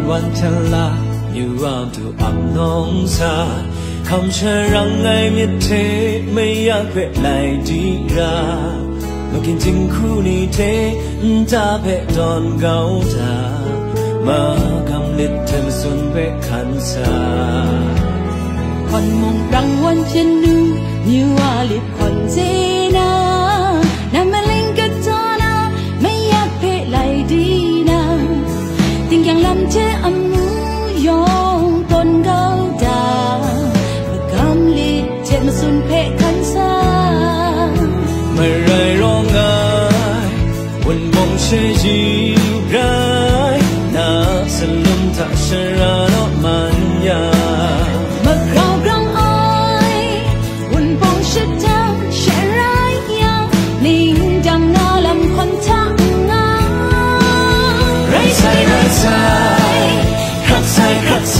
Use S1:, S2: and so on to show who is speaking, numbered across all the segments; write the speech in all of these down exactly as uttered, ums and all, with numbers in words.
S1: วันเธอลาอยู่รามถูอับน้องสาคำเชื่อรังไงมิเทไม่อยากเป็นไหลดีรามากินจริงคู่นี้เทจะเป็นตอนเก่าตามากำลิดเธอมาสุนเป็นขันสา
S2: คนมองรังวันเช่นนูนิวาลิบคนเจนานามาเล่นกับจอนาไม่อยากเป็นไหลดีนาติงยังลำเชอมูยองต้นเก่าตามากำลิดเธอมาสุนเป็นขันสา
S1: เมื่อไรร้องไห้วันมองเชยจีร้ายน่าสลุมถ้าเชื่อโนมันยา
S2: เมื่อคราวร้องไห้วันปองเชื่อเธอเชื่อไรยังนิ่งดังน่าลำคนทั้งงา
S1: ไรใจไรใจขัดใจขัดใจ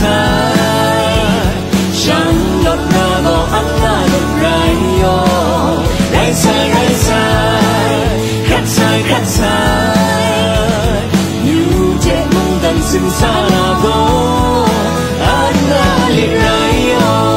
S1: ฉันลดน้าบอกอันน่าลดไรโยไรใจไรใจขัดใจขัดใจอยู่เจ็บมึงดันสิ้นสาลาโกอันน่าลิไรโย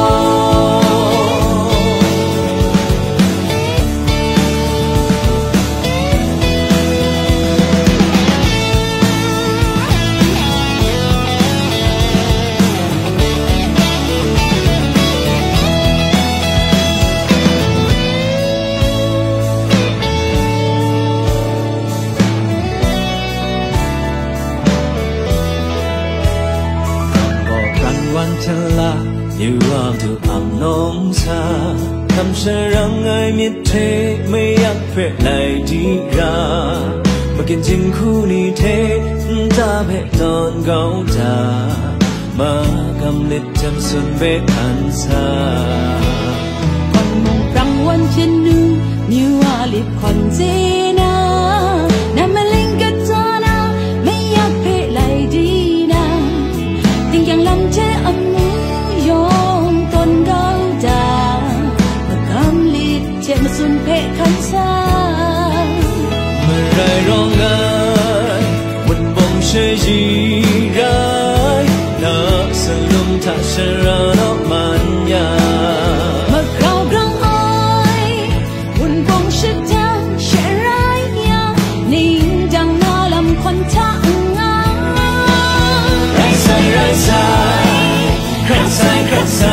S1: วันเธอลาอยู่รามถูอับน้องสาคำเชื่อรังไงมิเทไม่อยากเป็นไหลดีรามากินจริงคู่นี้เทจะเป็นตอนเก่าตามากำลิดจำสุนเป็นอันสา
S2: คนมองรังวันเช่นนูนิวาลิบคนเจนานามาเล่นกับจอนาไม่อยากเป็นไหลดีนาติงยังลำเชอมูยองต้นเก่าตามากำลิดเจ็บมาสุนเพะขันสา
S1: เมื่อไรร้องไห้วันบ่งเชยจีร้ายน่าสลุมถ้าเชื่อโนมันยา
S2: เมื่อคราวร้องไห้วันบ่งเชื่อเธอเชื่อไรยังนิ่งดังน่าลำคนทั้งงา
S1: ไรใจไรใจขัดใจขัดใจ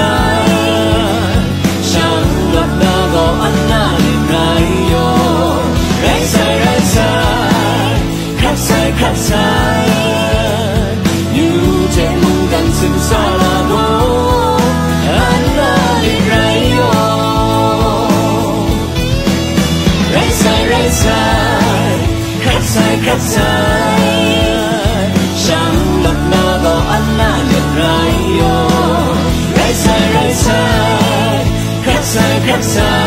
S1: ฉันลดน้าก็อันน่าลิไรโยไรใจไรใจขัดใจขัดใจอยู่เจ็บมึงกันสิ้นสาลาโกอันน่าลิไรโยไรใจไรใจขัดใจขัดใจฉันลดน้าก็อันน่าลิไรโยไรใจไรใจขัดใจขัดใจ